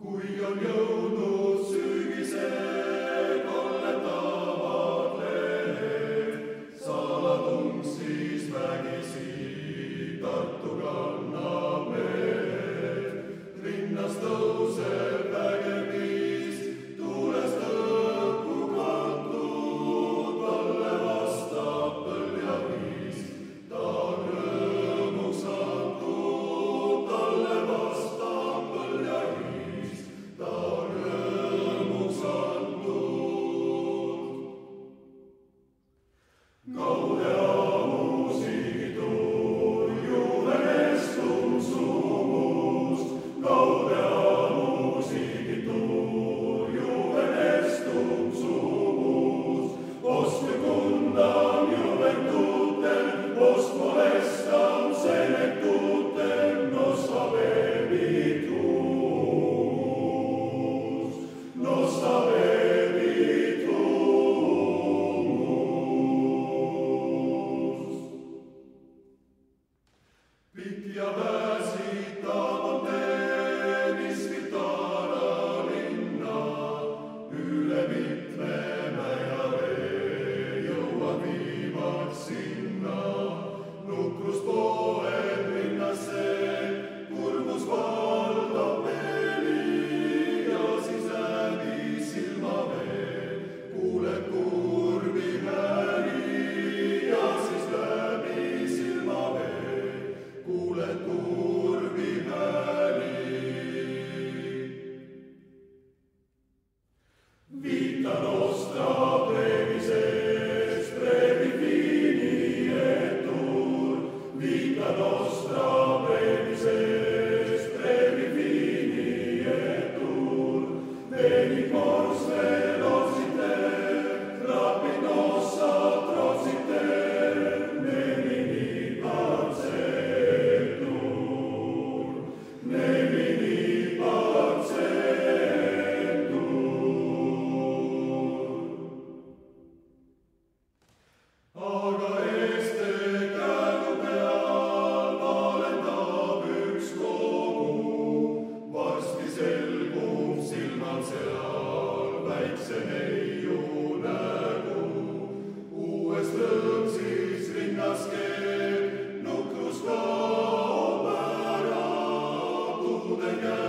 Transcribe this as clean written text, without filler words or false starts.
kui on jõudnud sügised, olletavad lehed, salatung siis vägisi Tartu kannab mehed. Linnas tõuseb vägev viis, tuulest õhku kantud, talle vastab põljaviis. Ta on rõõmuks antud, talle vastab põljaviis. Ta on rõõmuks antud. Gaudea musigitur juvenestum sumus, Gaudea musigitur juvenestum sumus, post secundam juventutem, post molestam senectutem, nos habebitus, nos habebitus. Pikk ja väsitav on tee, mis viib Taara linna. Üle mitme mäe vee jõuad viimaks sinna. Nukrus poeb linnasse, kurbus valdab meeli ja siis läbi silmavee kuuled kurbi hääli ja siis läbi silmavee kuuled kurbi hääli. Vita nostra brevis brevi finietur, vita nostra brevis brevi finietur, venit mors velociter, rapid nos atrociter, nemini parcetur, nemini parcetur. Aga este kägu peal valendab üks kogu, varsti selgub silmad seal väikse neiu nägu. Uues lõõmsis rinnas keeb, nukrus kaob ära, tuude käib